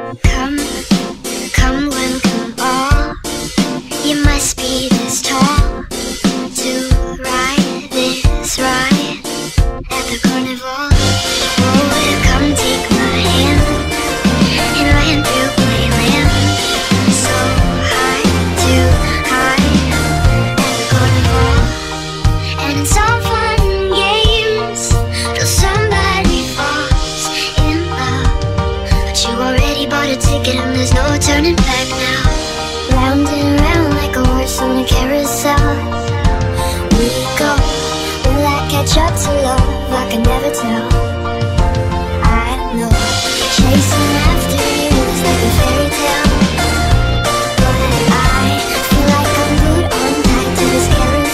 Come, come when come all. You must be this tall to ride this ride at the carnival. Oh, come take my hand and run through playland. So high, too high at the carnival. And it's all fun and games till somebody falls in love. But you already bought a ticket and there's no turning back now. Round and round like a horse on a carousel we go. Will I catch up to love? I can never tell. I know chasing after you is like a fairy tale, but I feel like I'm glued on tight to this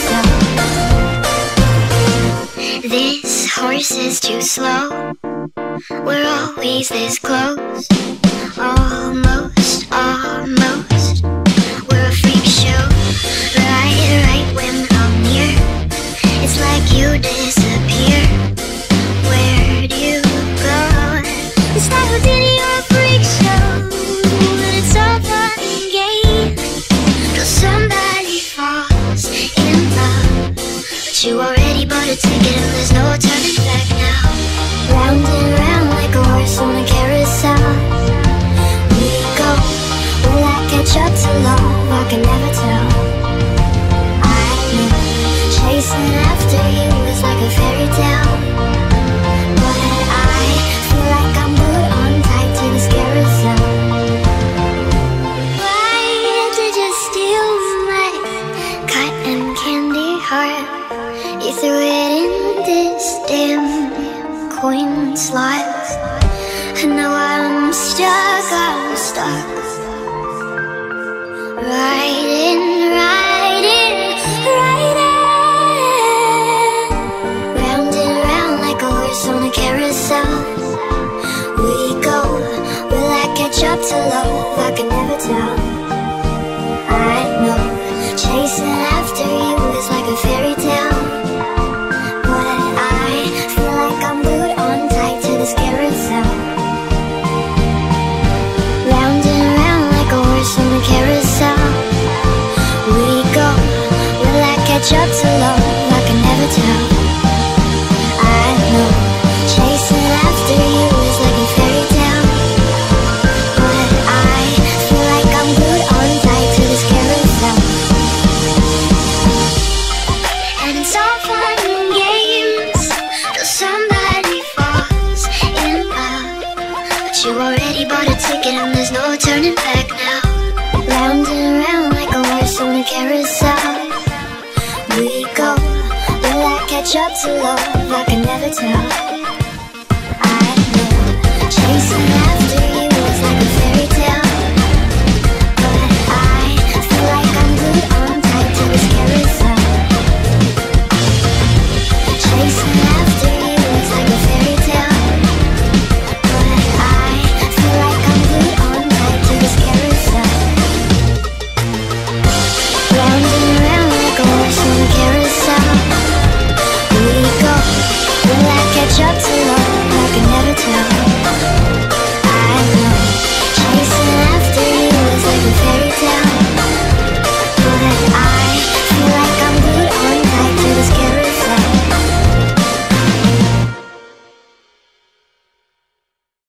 carousel. This horse is too slow. We're always this close. Almost, almost. We're a freak show. Right when I'm near, it's like you disappear. Where do you go? It's like Houdini or a freak show. But it's all fun and games till somebody falls in love. But you already bought a ticket and there's no turning back now. Round and round like a horse on a carousel we go. Will I catch up to love? I can never tell. I know chasing after you is like a fairy tale, but I feel like I'm glued on tight to this carousel. Why did you steal my cotton candy heart? You threw it in this damn coin slot, and now I'm stuck, I'm stuck. Riding, riding, riding, round and round like a horse on a carousel we go. Will I catch up to love? I can never tell. I know chasing after you is like a fairy tale, but I feel like I'm glued on tight to this carousel. Round and round like a horse on a carousel we go. Will I catch up to love? I can never tell. I know chasing after you is like a fairy tale, but I feel like I'm glued on tight to this carousel. And it's all fun and games till somebody falls in love. But you already bought a ticket and there's no turning back now. Round and round like a horse on a carousel we go. Will I catch up to love? I can never tell.